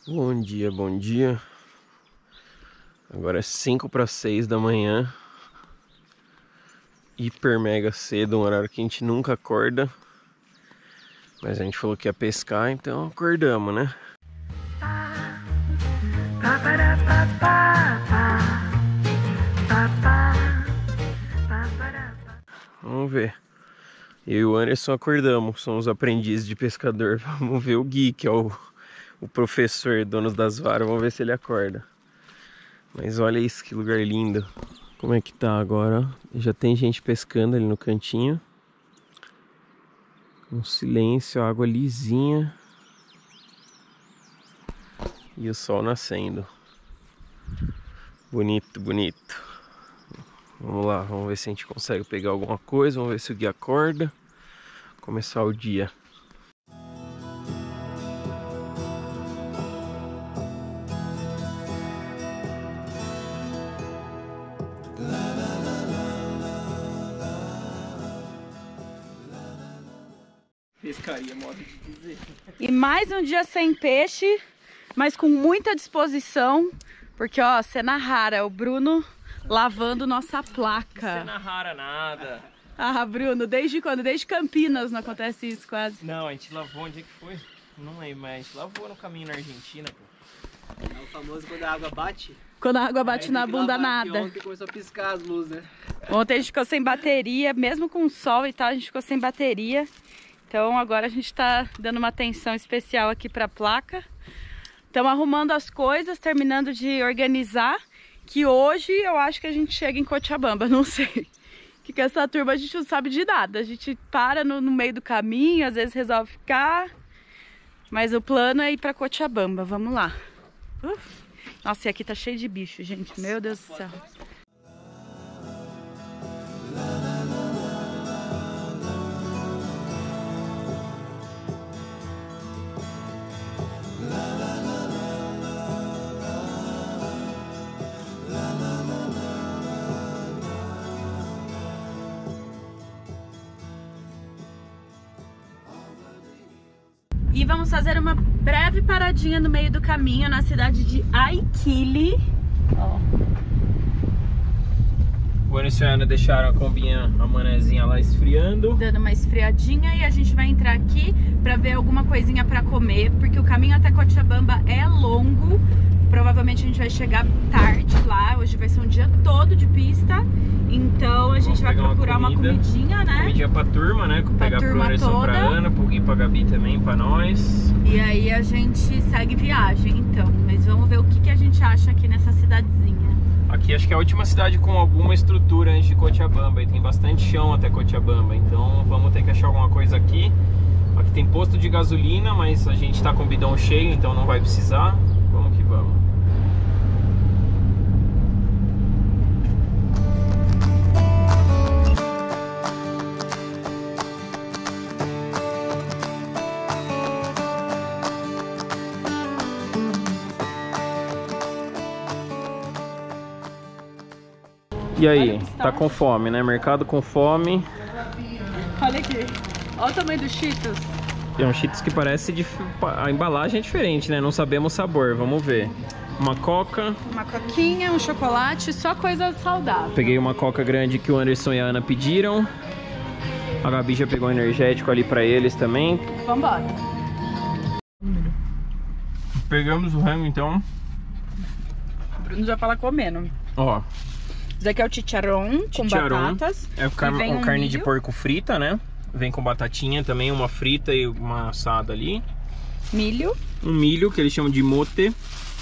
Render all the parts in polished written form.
Bom dia, bom dia. Agora é 5 para 6 da manhã. Hiper mega cedo, um horário que a gente nunca acorda. Mas a gente falou que ia pescar, então acordamos, né? Vamos ver. Eu e o Anderson acordamos, somos aprendizes de pescador. Vamos ver o Gui, que é o professor, dono das varas. Vamos ver se ele acorda. Mas olha isso, que lugar lindo. Como é que tá agora? Já tem gente pescando ali no cantinho. Um silêncio, água lisinha. E o sol nascendo. Bonito, bonito. Vamos lá, vamos ver se a gente consegue pegar alguma coisa. Vamos ver se o Gui acorda. Começar o dia. Pescaria, modo de dizer. E mais um dia sem peixe, mas com muita disposição, porque ó, cena rara, o Bruno lavando nossa placa. Cena rara nada. Ah, Bruno, desde quando? Desde Campinas não acontece isso quase. Não, a gente lavou, onde é que foi? Não lembro, mas a gente lavou no caminho na Argentina, pô. É o famoso quando a água bate. Quando a água bate na bunda, nada. Ontem começou a piscar as luzes, né? Ontem a gente ficou sem bateria, mesmo com o sol e tal, a gente ficou sem bateria. Então agora a gente tá dando uma atenção especial aqui pra placa. Estamos arrumando as coisas, terminando de organizar, que hoje eu acho que a gente chega em Cochabamba, não sei. Que com essa turma a gente não sabe de nada. A gente para no meio do caminho, às vezes resolve ficar. Mas o plano é ir pra Cochabamba, vamos lá. Nossa, e aqui tá cheio de bicho, gente. Meu Deus do céu. E vamos fazer uma breve paradinha no meio do caminho na cidade de Aiquile. Ó. O Anderson e a Ana deixaram a combinha, a manezinha lá esfriando. Dando uma esfriadinha e a gente vai entrar aqui pra ver alguma coisinha pra comer, porque o caminho até Cochabamba é longo. Provavelmente a gente vai chegar tarde lá, hoje vai ser um dia todo de pista. Então a gente vai procurar uma comidinha, né? Comidinha pra turma, né? Pegar pro Anderson, pra Ana, pro Gui, pra Gabi também, pra nós. E aí a gente segue viagem, então. Mas vamos ver o que a gente acha aqui nessa cidadezinha. Aqui acho que é a última cidade com alguma estrutura antes de Cochabamba. E tem bastante chão até Cochabamba. Então vamos ter que achar alguma coisa aqui. Aqui tem posto de gasolina, mas a gente tá com o bidão cheio, então não vai precisar. Vamos que vamos. E aí, tá com fome, né? Mercado com fome. Olha aqui, olha o tamanho dos Cheetos. É um Cheetos que parece... A embalagem é diferente, né? Não sabemos o sabor, vamos ver. Uma coca. Uma coquinha, um chocolate, só coisa saudável. Peguei uma coca grande que o Anderson e a Ana pediram. A Gabi já pegou um energético ali pra eles também. Vambora. Pegamos o rango, então. O Bruno já fala comendo. Ó. Isso aqui é o chicharrón com batatas. É vem carne milho. de porco frita, né? Vem com batatinha também, uma frita e uma assada ali. Milho. Um milho, que eles chamam de mote.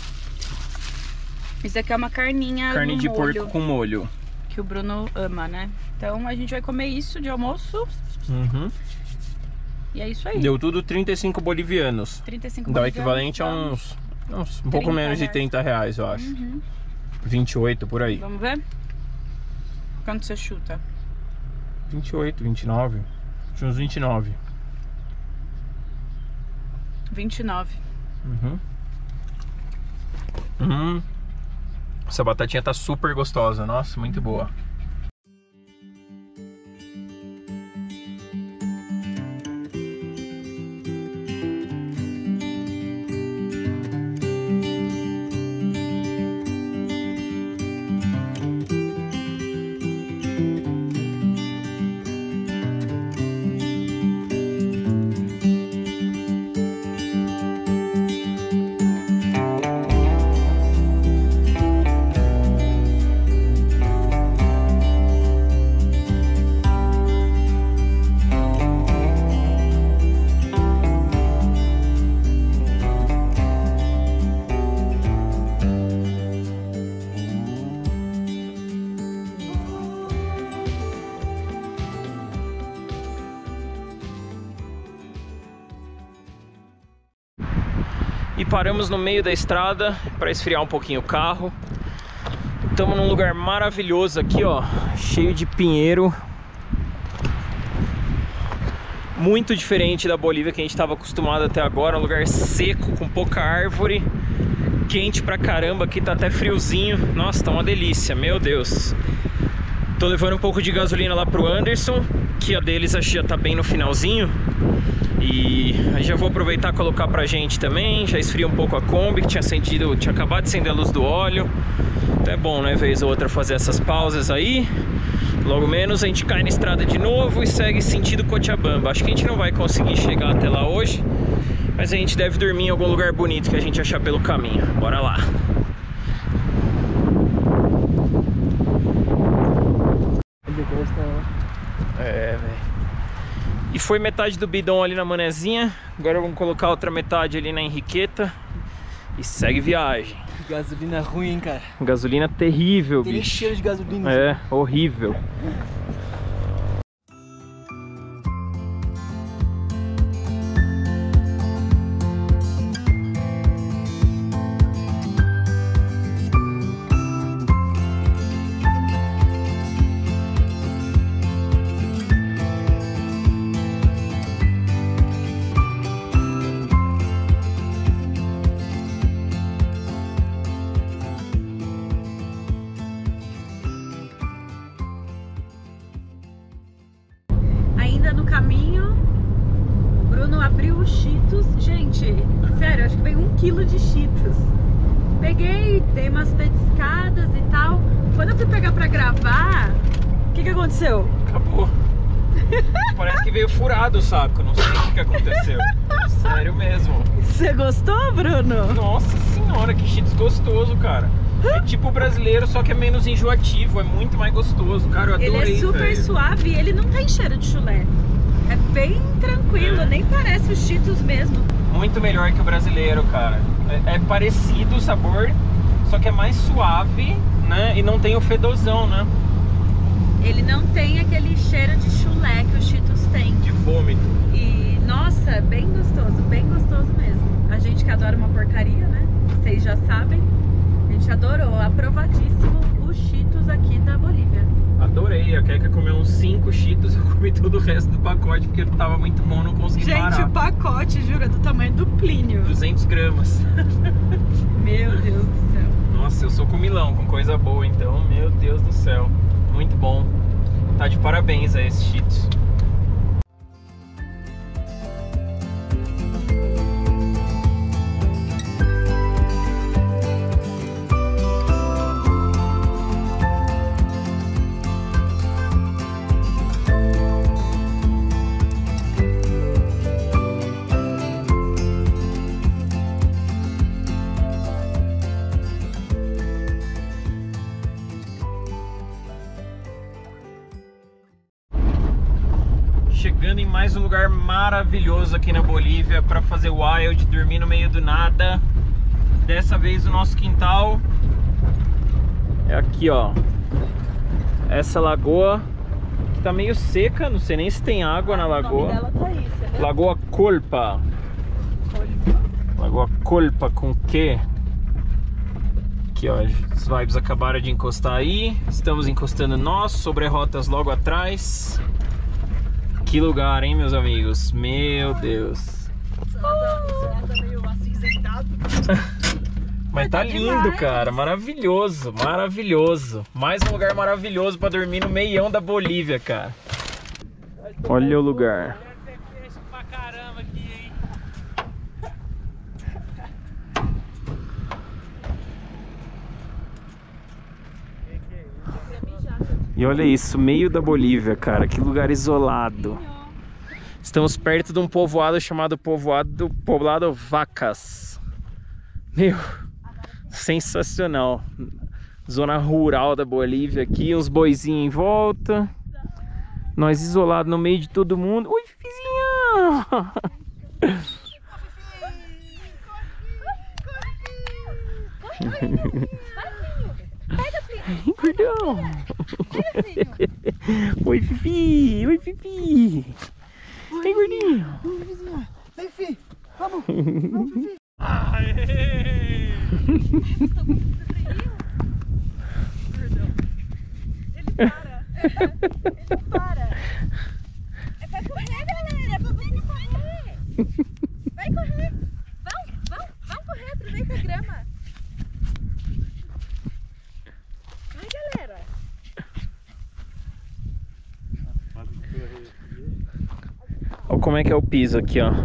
Isso aqui é uma carninha Carne de molho, porco com molho. que o Bruno ama, né? Então a gente vai comer isso de almoço. Uhum. E é isso aí. Deu tudo 35 bolivianos. 35 Dá o equivalente a uns um pouco menos de 30 reais, eu acho. Uhum. 28 por aí. Vamos ver? Quanto você chuta? 28, 29. Tinha uns 29. 29. Essa batatinha tá super gostosa. Nossa, muito boa. E paramos no meio da estrada para esfriar um pouquinho o carro. Estamos num lugar maravilhoso aqui, ó, cheio de pinheiro. Muito diferente da Bolívia que a gente estava acostumado até agora. Um lugar seco, com pouca árvore. Quente pra caramba, aqui tá até friozinho. Nossa, tá uma delícia, meu Deus. Tô levando um pouco de gasolina lá pro Anderson, que a deles acho que já tá bem no finalzinho. E aí já vou aproveitar e colocar pra gente também. Já esfria um pouco a Kombi, que tinha acabado de acender a luz do óleo. Então é bom, né, vez ou outra fazer essas pausas aí. Logo menos a gente cai na estrada de novo e segue sentido Cochabamba. Acho que a gente não vai conseguir chegar até lá hoje, mas a gente deve dormir em algum lugar bonito que a gente achar pelo caminho. Bora lá. É, velho. E foi metade do bidon ali na Manezinha. Agora vamos colocar outra metade ali na Henriqueta. E segue viagem. Gasolina ruim, cara. Gasolina terrível, Tem bicho. cheiro de gasolina. É, horrível. Ainda no caminho, Bruno abriu os Cheetos. Gente, sério, acho que veio 1 quilo de Cheetos. Peguei, dei umas petiscadas e tal. Quando eu fui pegar pra gravar, o que aconteceu? Acabou. Parece que veio furado o saco, não sei o que aconteceu. Sério mesmo. Você gostou, Bruno? Nossa senhora, que Cheetos gostoso, cara. É tipo brasileiro, só que é menos enjoativo, é muito mais gostoso, cara, eu adorei. Ele é super velho. suave e ele não tem cheiro de chulé. É bem tranquilo, nem parece os Cheetos mesmo. Muito melhor que o brasileiro, cara. É parecido o sabor, só que é mais suave, né? E não tem o fedozão, né? Ele não tem aquele cheiro de chulé que os Cheetos têm. De vômito. E, nossa, bem gostoso mesmo. A gente que adora uma porcaria, né? Vocês já sabem. A gente adorou, aprovadíssimo os Cheetos aqui da Bolívia. Adorei, a Keka comeu uns 5 Cheetos, eu comi todo o resto do pacote porque ele tava muito bom, não consegui parar. Gente, o pacote, jura, do tamanho do Plínio. 200 gramas. Meu Deus do céu. Nossa, eu sou comilão, com coisa boa, então, meu Deus do céu. Muito bom. Tá de parabéns a esses Cheetos. Chegando em mais um lugar maravilhoso aqui na Bolívia para fazer wild, dormir no meio do nada. Dessa vez o nosso quintal é aqui, ó. Essa lagoa que tá meio seca, não sei nem se tem água na lagoa. O nome dela tá aí, você vê? Lagoa Colpa. Lagoa Colpa com Q. Aqui, ó, os vibes acabaram de encostar aí. Estamos encostando nós sobre rotas logo atrás. Que lugar, hein, meus amigos? Meu Deus. Tá meio acinzentado. Mas tá lindo, cara. Maravilhoso, maravilhoso. Mais um lugar maravilhoso pra dormir no meião da Bolívia, cara. Olha o lugar. Pra caramba aqui, hein? E olha isso, meio da Bolívia, cara. Que lugar isolado. Estamos perto de um povoado chamado Poblado Vacas. Meu, sensacional. Zona rural da Bolívia aqui, uns boizinhos em volta. Nós isolados no meio de todo mundo. Oi, Fifizinha! Gordão! Oi, Fifi! Oi, Fifi! Oi, gordinho! Vem, Fi! Vamos! Vamos, Fifi! Aê! Ele para. Ele para. É pra correr, galera. É pra você correr. Vai correr. Vamos correr. Aproveita a grama. Vai, galera. Olha como é que é o piso aqui, ó.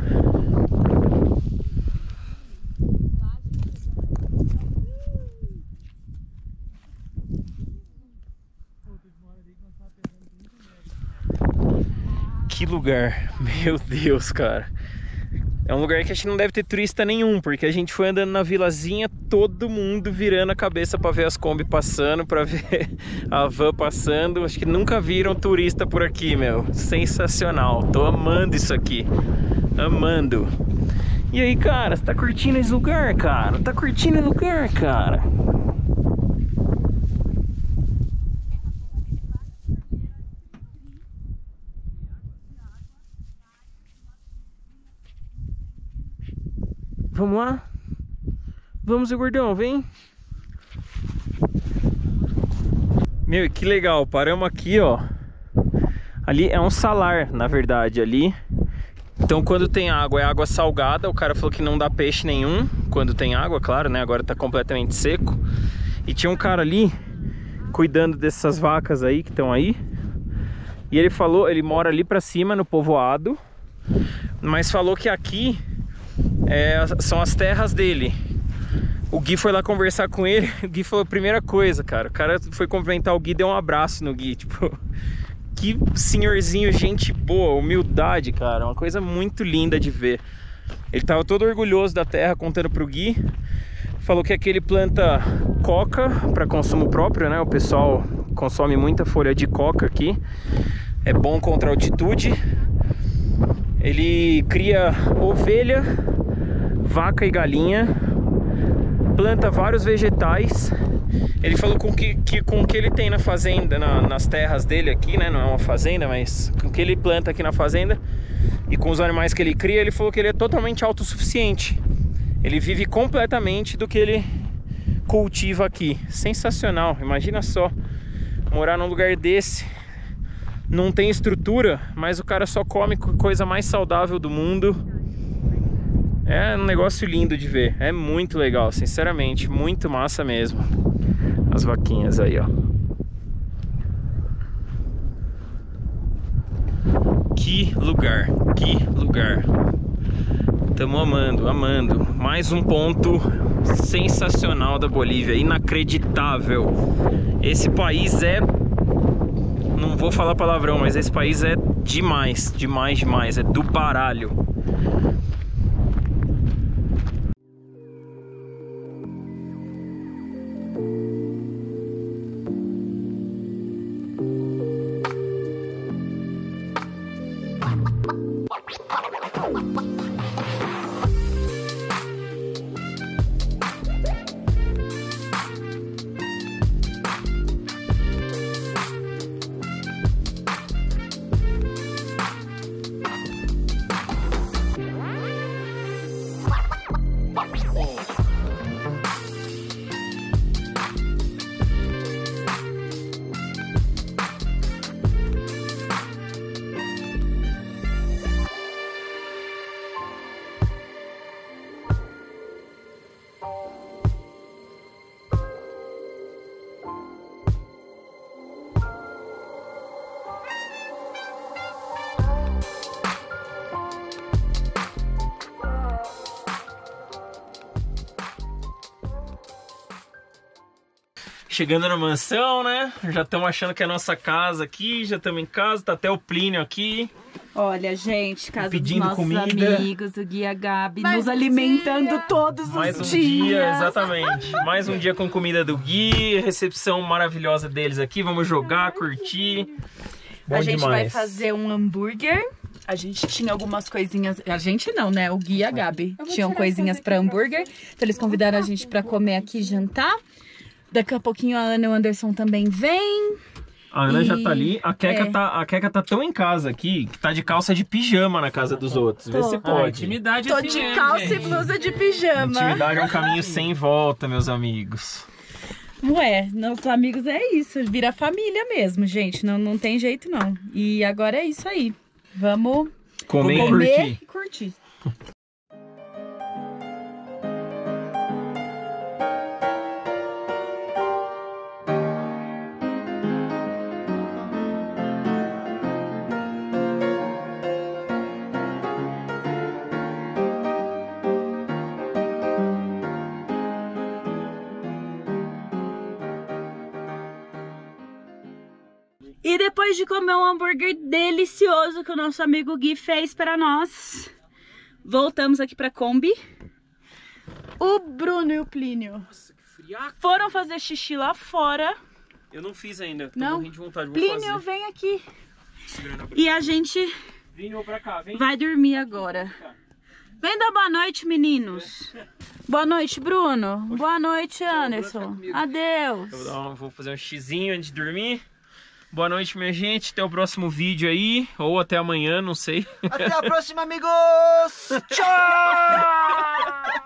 Que lugar, meu Deus, cara. É um lugar que a gente não deve ter turista nenhum, porque a gente foi andando na vilazinha, todo mundo virando a cabeça pra ver as Kombi passando, pra ver a van passando. Acho que nunca viram turista por aqui, meu. Sensacional, tô amando isso aqui. Amando. E aí, cara, você tá curtindo esse lugar, cara? Tá curtindo o lugar, cara? Vamos lá? Vamos, gordão, vem. Meu, que legal, paramos aqui, ó. Ali é um salar, na verdade, ali. Então quando tem água, é água salgada. O cara falou que não dá peixe nenhum quando tem água, claro, né? Agora tá completamente seco. E tinha um cara ali cuidando dessas vacas aí que estão aí. E ele falou, ele mora ali pra cima no povoado, mas falou que aqui são as terras dele. O Gui foi lá conversar com ele. O Gui falou a primeira coisa, cara. O cara foi cumprimentar o Gui, deu um abraço no Gui. Tipo, que senhorzinho, gente boa, humildade, cara. Uma coisa muito linda de ver. Ele tava todo orgulhoso da terra, contando pro Gui. Falou que aqui ele planta coca para consumo próprio, né? O pessoal consome muita folha de coca aqui. É bom contra a altitude. Ele cria ovelha, vaca e galinha, planta vários vegetais. Ele falou com o que ele tem na fazenda, nas terras dele aqui, né? Não é uma fazenda, mas com o que ele planta aqui na fazenda e com os animais que ele cria, ele falou que ele é totalmente autossuficiente. Ele vive completamente do que ele cultiva aqui. Sensacional, imagina só, morar num lugar desse. Não tem estrutura, mas o cara só come coisa mais saudável do mundo. É um negócio lindo de ver. É muito legal, sinceramente. Muito massa mesmo. As vaquinhas aí, ó. Que lugar, que lugar. Tamo amando, amando. Mais um ponto sensacional da Bolívia. Inacreditável. Esse país é... Não vou falar palavrão, mas esse país é demais, demais, demais. É do baralho. Chegando na mansão, né? Já estamos achando que é a nossa casa aqui. Já estamos em casa, tá até o Plínio aqui. Olha, gente, casa pedindo dos nossos comida. amigos, o Gui e a Gabi, nos alimentando todos Mais os um dias. dia, exatamente. Mais um dia com comida do Gui, recepção maravilhosa deles aqui. Vamos jogar, curtir. Bom a gente demais. vai fazer um hambúrguer. A gente tinha algumas coisinhas... A gente não, né? O Gui e a Gabi tinham coisinhas para hambúrguer. Então eles convidaram a gente para comer aqui e jantar. Daqui a pouquinho a Ana e o Anderson também vêm. A Ana já tá ali. A Queca tá tão em casa aqui que tá de calça de pijama na casa dos outros. Vê se pode. Intimidade Tô assim de mesmo, calça gente. e blusa de pijama. Intimidade é um caminho sem volta, meus amigos. Ué, nossos amigos é isso, vira família mesmo, gente, não tem jeito não. E agora é isso aí, vamos Comer comer e curtir. E depois de comer um hambúrguer delicioso que o nosso amigo Gui fez para nós, voltamos aqui pra Kombi. O Bruno e o Plínio foram fazer xixi lá fora. Eu não fiz ainda, tô Não? morrendo de vontade, vou Plínio, fazer. vem aqui. E a gente Vem pra cá, vem. vai dormir agora. Vem dar boa noite, meninos. Boa noite, Bruno. Boa noite, Anderson. Adeus. Vou fazer um xizinho antes de dormir. Boa noite, minha gente. Até o próximo vídeo aí. Ou até amanhã, não sei. Até a próxima, amigos! Tchau!